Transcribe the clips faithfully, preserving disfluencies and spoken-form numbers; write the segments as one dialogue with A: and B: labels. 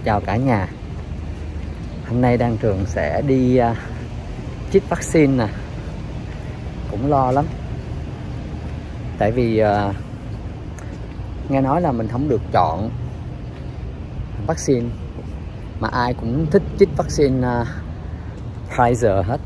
A: Chào cả nhà. Hôm nay Đan Trường sẽ đi uh, chích vaccine nè. Cũng lo lắm. Tại vì uh, nghe nói là mình không được chọn vaccine, mà ai cũng thích chích vaccine uh, Pfizer hết.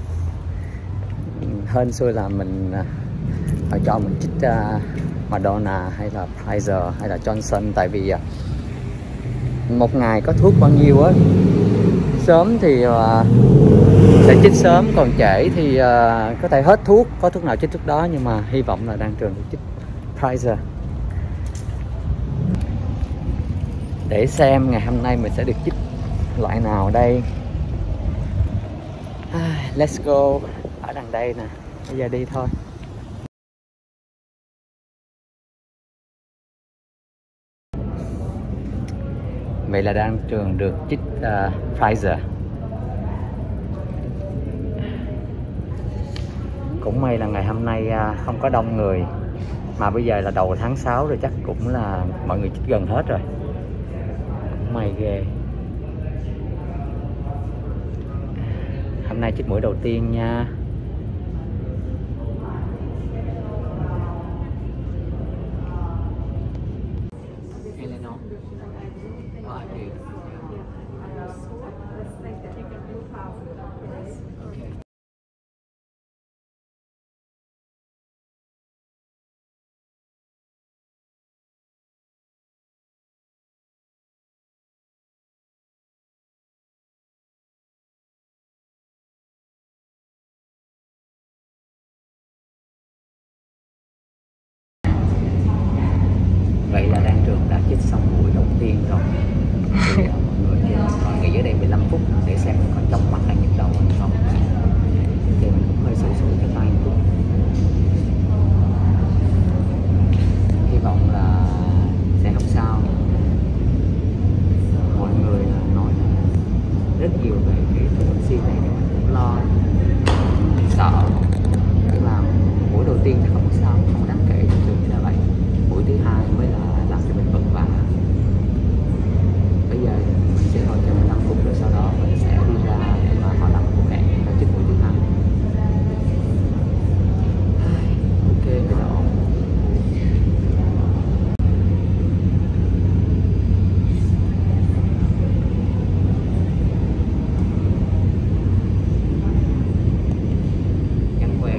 A: Hên xui là mình uh, họ cho mình chích uh, Moderna hay là Pfizer hay là Johnson. Tại vì uh, một ngày có thuốc bao nhiêu á. Sớm thì uh, sẽ chích sớm, còn trễ thì uh, có thể hết thuốc, có thuốc nào chích trước đó. Nhưng mà hy vọng là Đan Trường được chích Pfizer. Để xem ngày hôm nay mình sẽ được chích loại nào đây. Let's go. Ở đằng đây nè. Bây giờ đi thôi. Vậy là Đan Trường được chích uh, Pfizer. Cũng may là ngày hôm nay uh, không có đông người. Mà bây giờ là đầu tháng sáu rồi, chắc cũng là mọi người chích gần hết rồi. Cũng may ghê. Hôm nay chích mũi đầu tiên nha. Vậy là Đan Trường đã chích xong mũi đầu tiên rồi. Thì uh, mọi người kia coi nghỉ ở đây mười lăm phút để xem mình có chóng mặt hay nhức đầu hay không. Thì mình cũng hơi sụi sụi cái tay một chút. Hy vọng là sẽ không sao. Mọi người nói rất nhiều về cái vaccine này, nhưng mình cũng lo, sợ. Nhưng mà mũi đầu tiên thì không có sao, không đáng kể, thường như là vậy. Mũi thứ hai mới là làm cho mình vất vả. Bây giờ mình sẽ ngồi chờ mười lăm phút, rồi sau đó mình sẽ đi ra để mà họ làm cuộc hẹn và chích mũi thứ hai. Ok, cái đó ổn. Gắn que.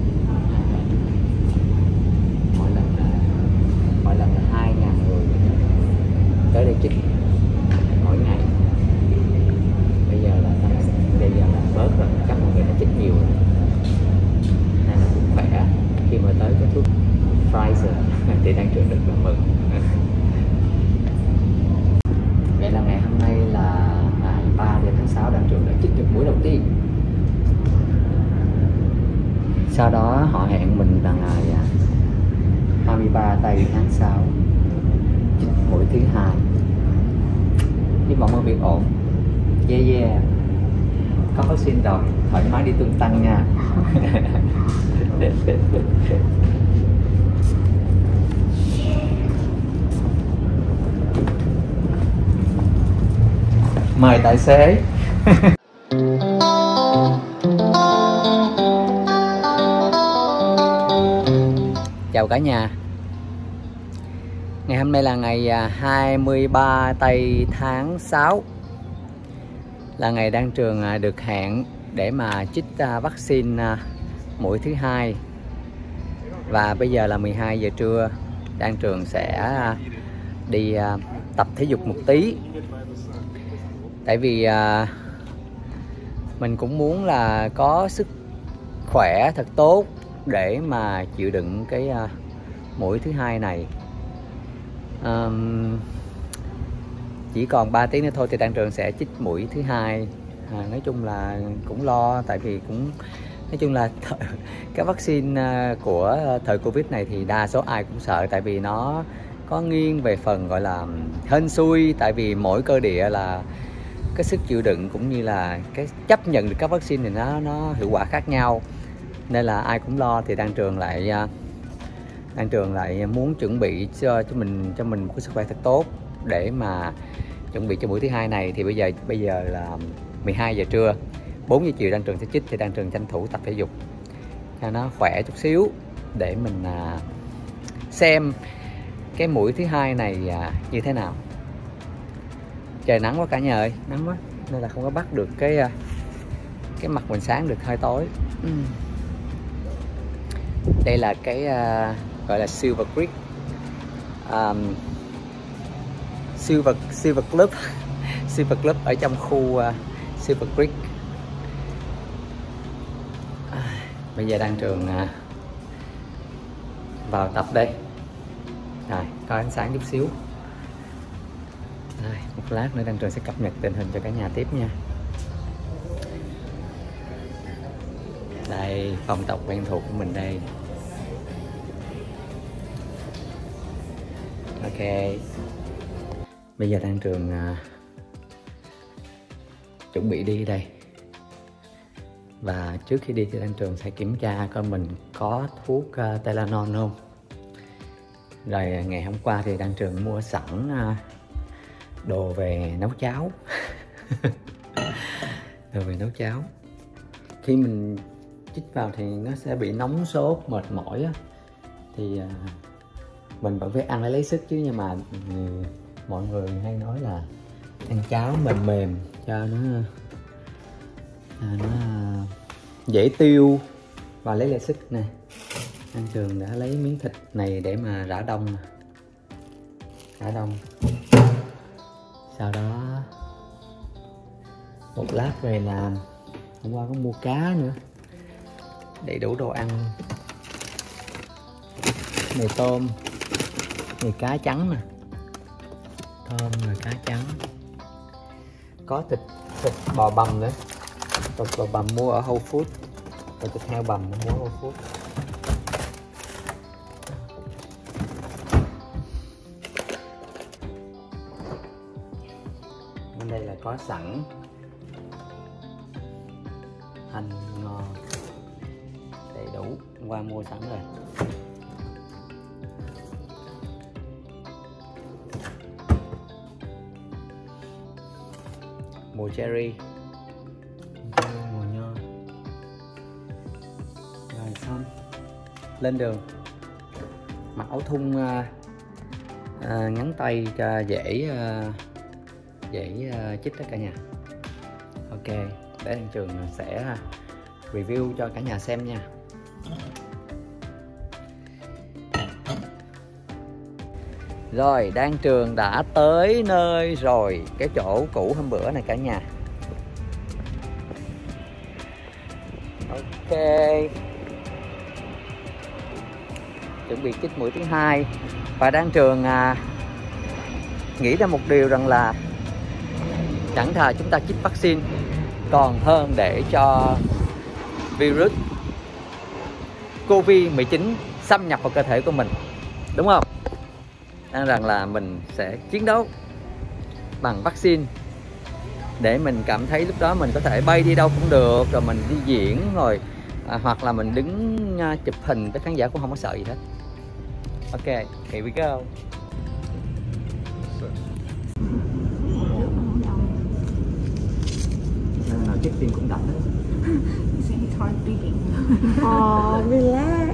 A: Mỗi lần là mỗi lần là hai ngàn người tới đây chích mỗi ngày. Bây giờ là bây giờ là bớt rồi, chắc mọi người đã chích nhiều rồi. Nên là cũng khỏe. Khi mà tới cái thuốc Pfizer thì Đan Trường rất là mừng. Vậy là ngày hôm nay là ngày ba tháng sáu, Đan Trường đã chích được mũi đầu tiên. Sau đó họ hẹn mình là ngày hai mươi ba tây tháng sáu chích mũi thứ hai. Hy vọng mọi việc ổn. Yeah yeah. Có vaccine rồi, thoải mái đi tung tăng nha. Mời tài xế. Chào cả nhà. Ngày hôm nay là ngày hai mươi ba tây tháng sáu, là ngày Đan Trường được hẹn để mà chích vaccine mũi thứ hai. Và bây giờ là mười hai giờ trưa. Đan Trường sẽ đi tập thể dục một tí. Tại vì mình cũng muốn là có sức khỏe thật tốt để mà chịu đựng cái mũi thứ hai này. Um, chỉ còn ba tiếng nữa thôi thì Đan Trường sẽ chích mũi thứ hai. À, nói chung là cũng lo, tại vì cũng nói chung là cái vaccine của thời Covid này thì đa số ai cũng sợ, tại vì nó có nghiêng về phần gọi là hên xui. Tại vì mỗi cơ địa là cái sức chịu đựng cũng như là cái chấp nhận được các vaccine thì nó nó hiệu quả khác nhau, nên là ai cũng lo. Thì Đan Trường lại Đan Trường lại muốn chuẩn bị cho cho mình cho mình một cái sức khỏe thật tốt để mà chuẩn bị cho mũi thứ hai này. Thì bây giờ bây giờ là mười hai giờ trưa, bốn giờ chiều Đan Trường sẽ chích, thì Đan Trường tranh thủ tập thể dục cho nó khỏe chút xíu để mình à, xem cái mũi thứ hai này à, như thế nào. Trời nắng quá cả nhà ơi, nắng quá nên là không có bắt được cái à, cái mặt mình sáng được, hơi tối. uhm. Đây là cái à, gọi là Silver Creek um, Silver Silver Club Silver Club ở trong khu uh, Silver Creek. À, bây giờ Đan Trường uh, vào tập đây. Rồi, có ánh sáng chút xíu. Rồi, một lát nữa Đan Trường sẽ cập nhật tình hình cho cả nhà tiếp nha. Đây, phòng tập quen thuộc của mình đây. Ok. Bây giờ Đan Trường uh, chuẩn bị đi đây. Và trước khi đi thì Đan Trường sẽ kiểm tra coi mình có thuốc uh, Tylenol không. Rồi ngày hôm qua thì Đan Trường mua sẵn uh, đồ về nấu cháo. Đồ về nấu cháo. Khi mình chích vào thì nó sẽ bị nóng sốt, mệt mỏi á. Thì uh, mình vẫn phải ăn để lấy sức chứ, nhưng mà um, mọi người hay nói là ăn cháo mềm mềm cho nó à, nó dễ tiêu và lấy lại sức nè. Đan Trường đã lấy miếng thịt này để mà rã đông nè. Rã đông. Sau đó một lát về làm. Hôm qua có mua cá nữa, đầy đủ đồ ăn. Này tôm, này cá trắng nè, thơm rồi cá trắng. Có thịt thịt bò bằm nữa. Thịt bò bằm mua ở Whole Foods. Và thịt heo bằm mua ở Whole Foods. Bên đây là có sẵn hành ngò đầy đủ, hôm qua mua sẵn rồi. Mùi cherry, mùi nho. Rồi xong, lên đường. Mặc áo thun uh, uh, ngắn tay cho dễ uh, dễ uh, chích tất cả nhà. Ok, để Đan Trường sẽ review cho cả nhà xem nha. Rồi, Đan Trường đã tới nơi rồi, cái chỗ cũ hôm bữa này cả nhà. Ok. Chuẩn bị chích mũi thứ hai. Và Đan Trường à, nghĩ ra một điều rằng là chẳng thà chúng ta chích vaccine còn hơn để cho virus Covid mười chín xâm nhập vào cơ thể của mình. Đúng không? Đang rằng là mình sẽ chiến đấu bằng vaccine để mình cảm thấy lúc đó mình có thể bay đi đâu cũng được, rồi mình đi diễn rồi à, hoặc là mình đứng uh, chụp hình với khán giả cũng không có sợ gì hết. Ok, here we go. Nào trước tiên cũng đậm đấy.
B: Oh, relax.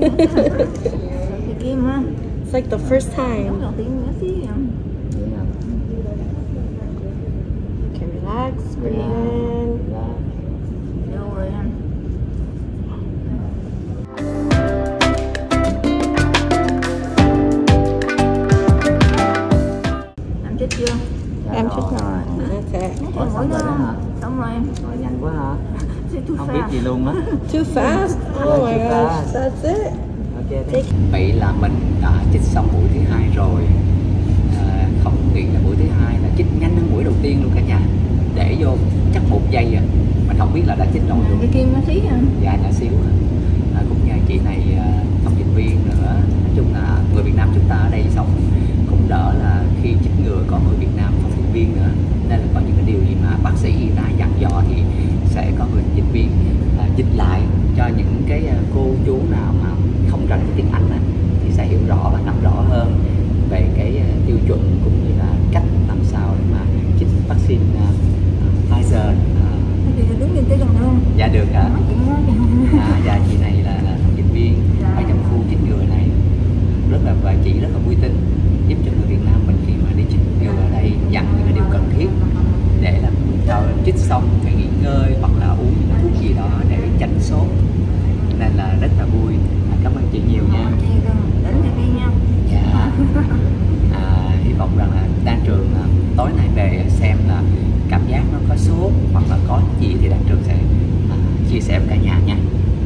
B: It's like the first time. Okay, relax, breathe in.
C: Em chích chưa?
B: Em chích rồi. Okay.
A: Ủa, xong rồi đó hả?
C: Xong rồi em.
A: Rồi nhanh quá hả? Không
C: fast.
A: biết gì luôn á.
B: Too fast? Oh my gosh, that's it.
A: Okay, vậy là mình đã chích xong mũi thứ hai rồi. À, không nghĩ là mũi thứ hai là chích nhanh hơn mũi đầu tiên luôn cả nhà. Để vô chắc một giây à. Mình không biết là đã chích rồi luôn.
C: Cái kim nó xí à?
A: Dạ nhỏ xíu à. À, cũng nhờ chị này thông dịch viên nữa. Nói chung là người Việt Nam chúng ta ở đây sống cũng đỡ, là khi chích ngừa có người Việt Nam thông dịch viên nữa, nên là có những cái điều gì mà bác sĩ y tá dặn dò thì sẽ có người dịch viên à, dịch lại cho những cái cô chú nào mà không rành cái tiếng Anh á, thì sẽ hiểu rõ và nắm rõ hơn về cái tiêu chuẩn cũng như là cách làm sao để mà vaccine uh, Pfizer. Uh,
C: Thì đứng nhìn tới gần nữa không?
A: dạ được ạ.
C: Nói chuyện nói
A: À, dạ chị này là, là thông dịch viên ở trong khu chích ngừa này, rất là và chị rất là uy tín, giúp cho người Việt Nam mình khi mà đi chích ngừa ở đây dặn những cái điều cần thiết để làm cho chích xong phải nghỉ ngơi hoặc là uống những thuốc gì đó để tránh sốt, nên là rất là vui. À, cảm ơn chị nhiều nha.
C: Thì đến thì đi nha.
A: Dạ. À, hy vọng rằng là Đan Trường à, tối nay về xem là cảm giác nó có sốt hoặc là có gì thì Đan Trường sẽ à, chia sẻ với cả nhà nha.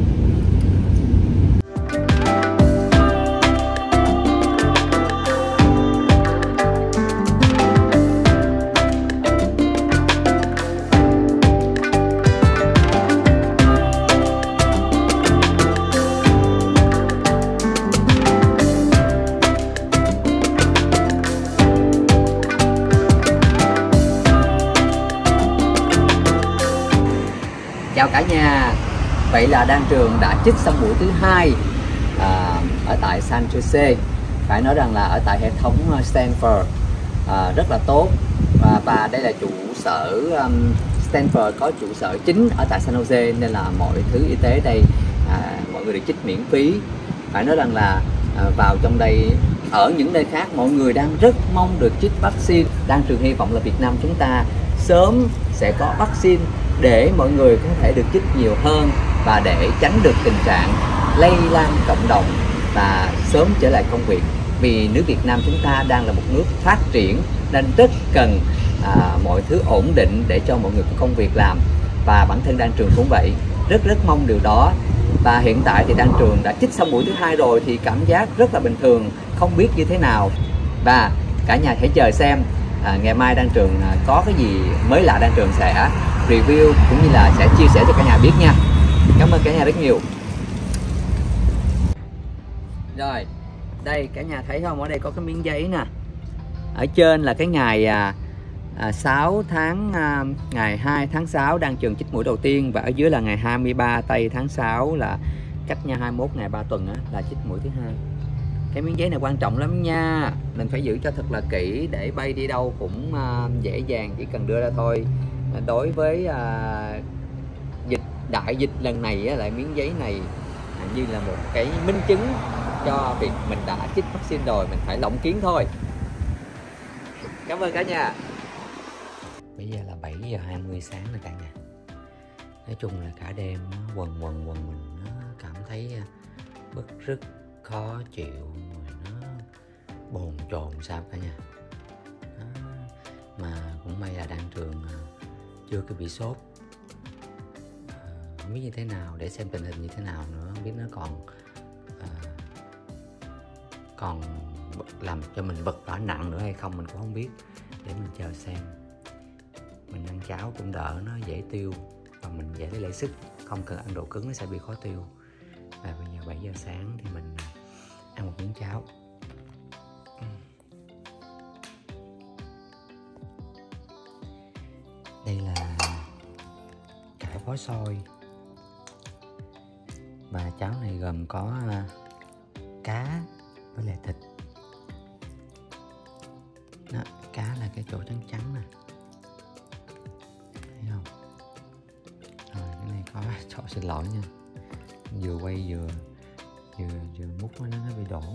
A: Chào cả nhà. Vậy là Đan Trường đã chích xong mũi thứ hai à, ở tại San Jose. Phải nói rằng là ở tại hệ thống Stanford à, rất là tốt, và, và đây là trụ sở um, Stanford có trụ sở chính ở tại San Jose, nên là mọi thứ y tế đây à, mọi người được chích miễn phí. Phải nói rằng là à, vào trong đây, ở những nơi khác mọi người đang rất mong được chích vaccine. Đan Trường hy vọng là Việt Nam chúng ta sớm sẽ có vaccine để mọi người có thể được chích nhiều hơn và để tránh được tình trạng lây lan cộng đồng và sớm trở lại công việc. Vì nước Việt Nam chúng ta đang là một nước phát triển nên rất cần à, mọi thứ ổn định để cho mọi người có công việc làm, và bản thân Đan Trường cũng vậy, rất rất mong điều đó. Và hiện tại thì Đan Trường đã chích xong mũi thứ hai rồi thì cảm giác rất là bình thường, không biết như thế nào, và cả nhà hãy chờ xem à, ngày mai Đan Trường à, có cái gì mới lạ Đan Trường sẽ review cũng như là sẽ chia sẻ cho cả nhà biết nha. Cảm ơn cả nhà rất nhiều. Rồi, đây cả nhà thấy không, ở đây có cái miếng giấy nè. Ở trên là cái ngày à, à, sáu tháng à, ngày hai tháng sáu Đan Trường chích mũi đầu tiên, và ở dưới là ngày hai mươi ba tây tháng sáu là cách nha hai mươi mốt ngày ba tuần á, là chích mũi thứ hai. Cái miếng giấy này quan trọng lắm nha, mình phải giữ cho thật là kỹ để bay đi đâu cũng à, dễ dàng, chỉ cần đưa ra thôi. Đối với à, dịch đại dịch lần này á, lại miếng giấy này à, như là một cái minh chứng cho việc mình đã chích vaccine rồi, mình phải lộng kiến thôi. Cảm ơn cả nhà. Bây giờ là bảy giờ hai mươi sáng rồi cả nhà. Nói chung là cả đêm nó quần quần quần mình nó cảm thấy bứt rứt, khó chịu, nó bồn chồn sao cả nhà. Đó. Mà cũng may là Đan Trường chưa có bị sốt, à, không biết như thế nào, để xem tình hình như thế nào nữa, không biết nó còn à, còn làm cho mình vật vã nặng nữa hay không mình cũng không biết, để mình chờ xem. Mình ăn cháo cũng đỡ, nó dễ tiêu và mình dễ lấy lại sức, không cần ăn đồ cứng nó sẽ bị khó tiêu. Và bây giờ bảy giờ sáng thì mình ăn một miếng cháo. Đây là cải bó xôi, và cháo này gồm có cá với lại thịt. Đó, cá là cái chỗ trắng trắng nè, thấy không? Rồi cái này có chỗ, xin lỗi nha, vừa quay vừa vừa vừa múc nó nó bị đổ.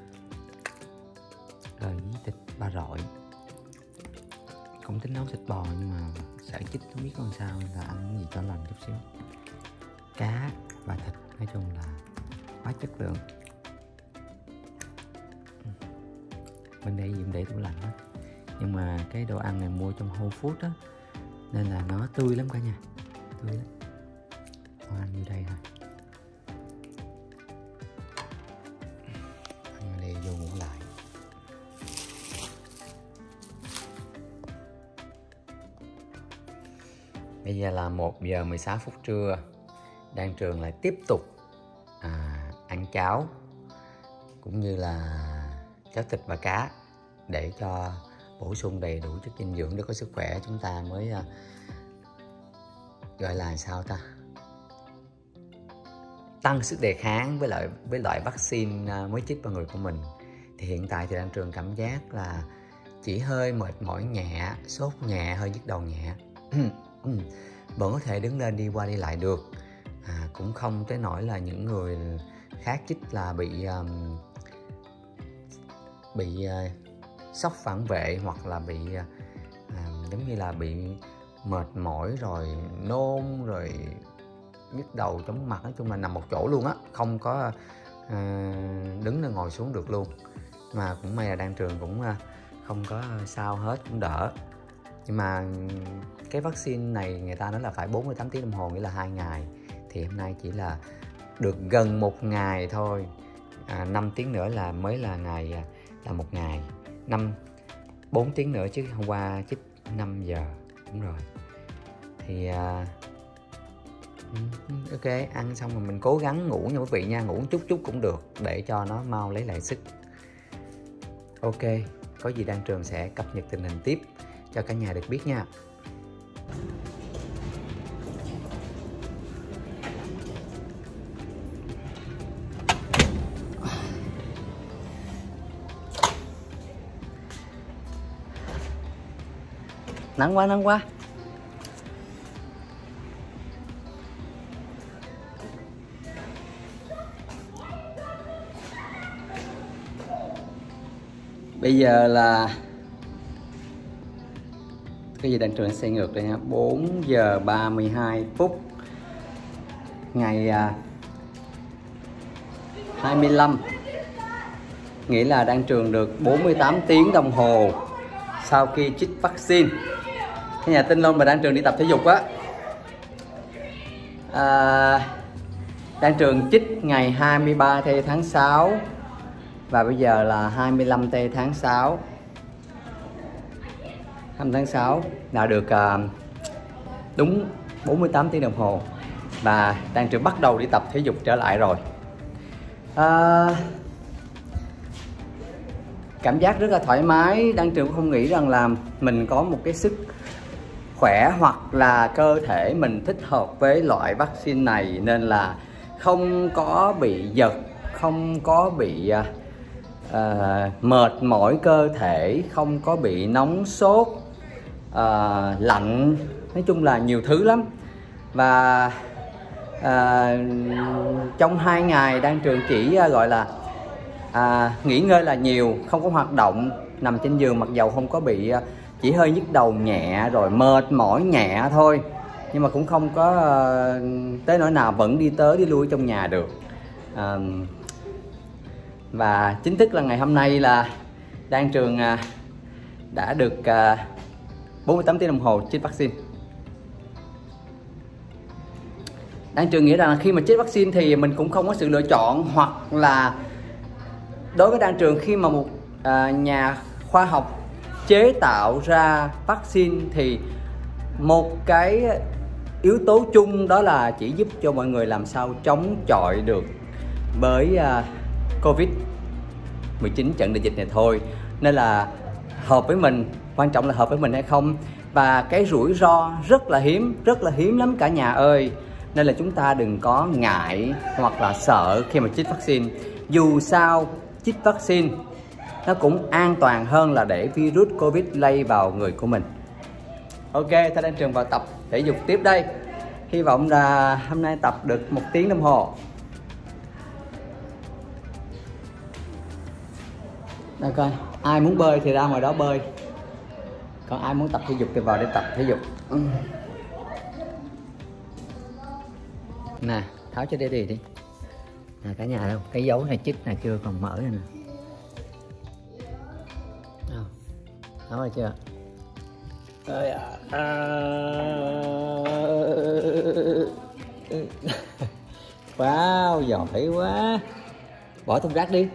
A: Rồi với thịt ba rọi, không tính nấu thịt bò nhưng mà sợ chích không biết con sao, là ăn cái gì cho lành chút xíu. Cá và thịt nói chung là quá chất lượng. Bên đây dùng để tủ lạnh đó, nhưng mà cái đồ ăn này mua trong Whole Foods á, nên là nó tươi lắm cả nhà, tươi lắm. Con ăn như đây thôi. Ăn đây vô ngủ lại. Bây giờ là một giờ mười sáu phút trưa. Đan Trường lại tiếp tục à, ăn cháo cũng như là cháo thịt và cá để cho bổ sung đầy đủ chất dinh dưỡng để có sức khỏe. Chúng ta mới uh, gọi là sao ta, tăng sức đề kháng với lại với loại vaccine uh, mới chích vào người của mình. Thì hiện tại thì Đan Trường cảm giác là chỉ hơi mệt mỏi nhẹ, sốt nhẹ, hơi nhức đầu nhẹ. Vẫn có thể đứng lên đi qua đi lại được, à, cũng không tới nỗi là những người khác chích là bị um, bị uh, sốc phản vệ, hoặc là bị uh, giống như là bị mệt mỏi rồi nôn rồi nhức đầu chóng mặt, nói chung là nằm một chỗ luôn á, không có uh, đứng lên ngồi xuống được luôn. Mà cũng may là Đan Trường cũng uh, không có sao hết, cũng đỡ. Nhưng mà cái vaccine này người ta nói là phải bốn mươi tám tiếng đồng hồ, nghĩa là hai ngày, thì hôm nay chỉ là được gần một ngày thôi. à, năm tiếng nữa là mới là ngày là một ngày, năm bốn tiếng nữa chứ hôm qua chích năm giờ. Đúng rồi. Thì uh, ok, ăn xong rồi mình cố gắng ngủ nha quý vị nha, ngủ chút chút cũng được để cho nó mau lấy lại sức. Ok, có gì Đan Trường sẽ cập nhật tình hình tiếp cho cả nhà được biết nha. Nắng quá, nắng quá. Bây giờ là cái gì Đan Trường sẽ ngược đây nha, bốn giờ ba mươi hai phút ngày à, hai mươi lăm, nghĩa là Đan Trường được bốn mươi tám tiếng đồng hồ sau khi chích vaccine. Cái nhà tin luôn mà Đan Trường đi tập thể dục á. à, Đan Trường chích ngày hai mươi ba tây tháng sáu và bây giờ là hai mươi lăm tây tháng sáu, hai mươi tháng sáu đã được uh, đúng bốn mươi tám tiếng đồng hồ và Đan Trường bắt đầu đi tập thể dục trở lại rồi. à, Cảm giác rất là thoải mái. Đan Trường cũng không nghĩ rằng là mình có một cái sức khỏe hoặc là cơ thể mình thích hợp với loại vaccine này, nên là không có bị giật, không có bị uh, uh, mệt mỏi cơ thể, không có bị nóng sốt, uh, lạnh, nói chung là nhiều thứ lắm. Và uh, trong hai ngày Đan Trường chỉ uh, gọi là uh, nghỉ ngơi là nhiều, không có hoạt động, nằm trên giường, mặc dầu không có bị uh, chỉ hơi nhức đầu nhẹ rồi mệt mỏi nhẹ thôi, nhưng mà cũng không có uh, tới nỗi nào, vẫn đi tới đi lui trong nhà được. uh, Và chính thức là ngày hôm nay là Đan Trường uh, đã được uh, bốn mươi tám tiếng đồng hồ chích vaccine. Đan Trường nghĩ rằng là khi mà chích vaccine thì mình cũng không có sự lựa chọn, hoặc là đối với Đan Trường khi mà một uh, nhà khoa học chế tạo ra vaccine thì một cái yếu tố chung đó là chỉ giúp cho mọi người làm sao chống chọi được với uh, Covid mười chín, trận đại dịch này thôi. Nên là hợp với mình, quan trọng là hợp với mình hay không. Và cái rủi ro rất là hiếm, rất là hiếm lắm cả nhà ơi. Nên là chúng ta đừng có ngại hoặc là sợ khi mà chích vaccine. Dù sao chích vaccine nó cũng an toàn hơn là để virus Covid lây vào người của mình. Ok, ta Đan Trường vào tập thể dục tiếp đây. Hy vọng là hôm nay tập được một tiếng đồng hồ. Đây coi, ai muốn bơi thì ra ngoài đó bơi, còn ai muốn tập thể dục thì vào để tập thể dục. Nè, tháo cho Daddy đi. Nè cả nhà đâu, cái dấu này chích này chưa còn mở này nè. Tháo rồi chưa? Ơi à. Wow, giỏi quá. Bỏ thùng rác đi.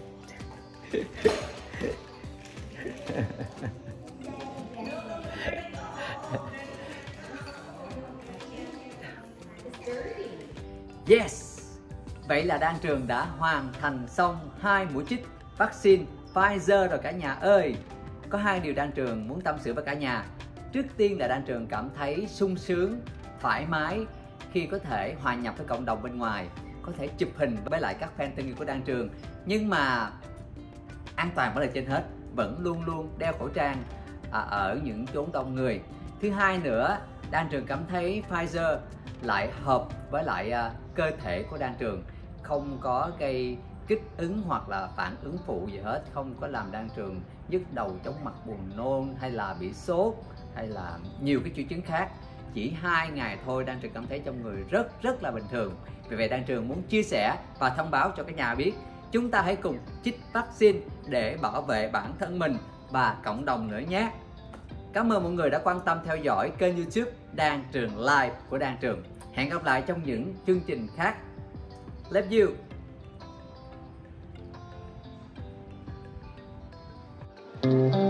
A: Yes! Vậy là Đan Trường đã hoàn thành xong hai mũi chích vaccine Pfizer rồi cả nhà ơi. Có hai điều Đan Trường muốn tâm sự với cả nhà. Trước tiên là Đan Trường cảm thấy sung sướng, thoải mái khi có thể hòa nhập với cộng đồng bên ngoài, có thể chụp hình với lại các fan thân yêu của Đan Trường. Nhưng mà an toàn vẫn là trên hết. vẫn luôn luôn đeo khẩu trang à, ở những chốn đông người. Thứ hai nữa, Đan Trường cảm thấy Pfizer lại hợp với lại à, cơ thể của Đan Trường, không có gây kích ứng hoặc là phản ứng phụ gì hết, không có làm Đan Trường nhức đầu, chóng mặt, buồn nôn hay là bị sốt hay là nhiều cái triệu chứng khác. Chỉ hai ngày thôi Đan Trường cảm thấy trong người rất rất là bình thường. Vì vậy Đan Trường muốn chia sẻ và thông báo cho các nhà biết, chúng ta hãy cùng chích vaccine để bảo vệ bản thân mình và cộng đồng nữa nhé. Cảm ơn mọi người đã quan tâm theo dõi kênh YouTube Đan Trường Live của Đan Trường. Hẹn gặp lại trong những chương trình khác. Love you.